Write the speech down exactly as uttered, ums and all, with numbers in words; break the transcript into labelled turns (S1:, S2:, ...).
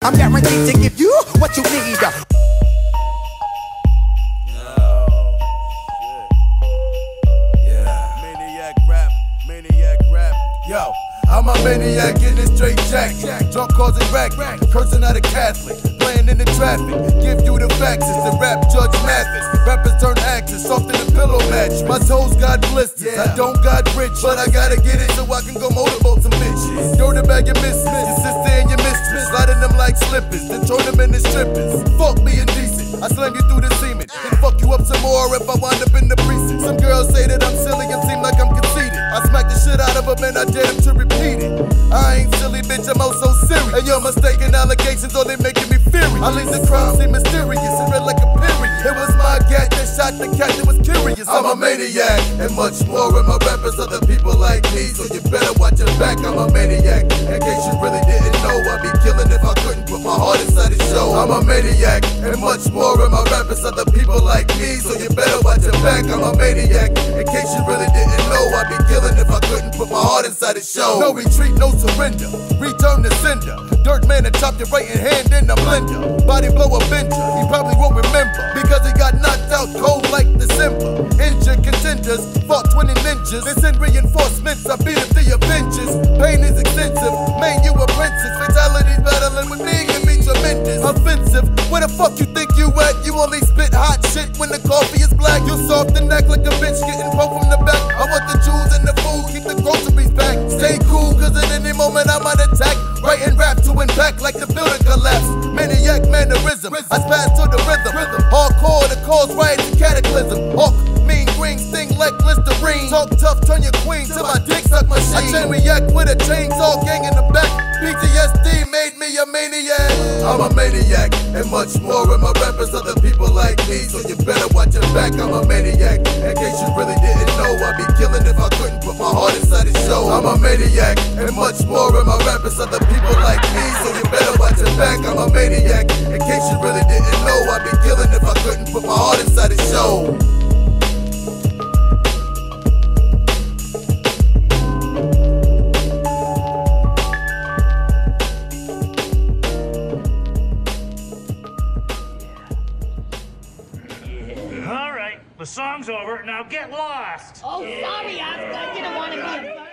S1: I'm guaranteed to give you what you need.
S2: Yo, I'm a maniac in this straight jack. Drunk causing rack, cursing out a Catholic, playing in the traffic. Give you the facts, it's the rap Judge Mathis. Rappers turn actors, soft in the pillow match. My toes got blisters, I don't got rich, but I gotta get it so I can go motorboat some bitches. Throw the bag your missus, your sister and your mistress, sliding them like slippers, then turn them into strippers. Fuck me indecent, I slam you through the semen, then fuck you up some more if I wind up in the precinct. Some girls say that I'm silly and seem like I'm conceited. I smack the shit out of them and I dare them to repeat it. I ain't silly, bitch, I'm oh so serious. And your mistaken allegations only making me furious. I leave the crime seem mysterious and red like a period. It was my gat that shot the cat that was curious. I'm a maniac, and much more of my rappers are the people like me. So you better watch your back, I'm a maniac. In case you really didn't know, I'd be killing if I couldn't put my heart inside the show. I'm a maniac, and much more of my rappers are the people like me. So you better watch your back, I'm a maniac. In case you really didn't know, I'd be killing if I couldn't put my heart inside the show. No retreat, no surrender, return to sender. Dirt man and chop your right hand in the blender. Body blow a bender, he probably won't remember, because he got knocked out cold like December. Injured contenders, fought twenty ninjas. They send reinforcements, I beat up the Avengers. Pain is extensive, man you a princess. Fatalities battling with me can be tremendous. Offensive, where the fuck you think you at? You only spit hot shit when the coffee is black. You soft and act like a bitch getting pulled from the back. I want the jewels and the food, keep the groceries back. Stay cool, cause at any moment I might attack. Writing rap to impact like the building collapse. Maniac mannerism, I spaz to the rhythm. Hardcore, the cause riots and cataclysm. Hawk, mean green, sting like Listerine. Talk tough, turn your queen to my dick suck machine. I chain react with a chainsaw gang in the back. P T S D made me a maniac. I'm a maniac, and much more of my rappers are the people like me. So you better watch your back, I'm a maniac. In case you really didn't know, I'd be killing if I couldn't put my heart inside the show. I'm a maniac, and much more of my rappers are the people like me. So you better watch your back, I'm a maniac. In case you really didn't know, I'd be killing if I couldn't put my heart inside the show.
S3: The song's over, now get lost!
S4: Oh, sorry, Oscar. I didn't want to be a